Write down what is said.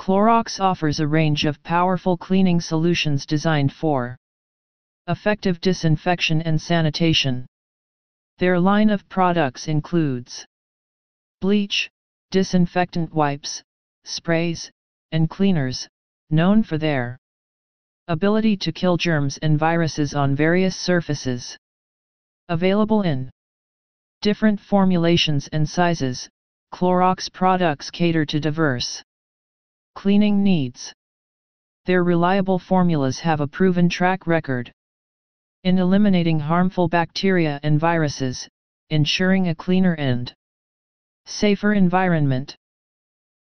Clorox offers a range of powerful cleaning solutions designed for effective disinfection and sanitation. Their line of products includes bleach, disinfectant wipes, sprays, and cleaners, known for their ability to kill germs and viruses on various surfaces. Available in different formulations and sizes, Clorox products cater to diverse cleaning needs. Their reliable formulas have a proven track record in eliminating harmful bacteria and viruses, ensuring a cleaner and safer environment.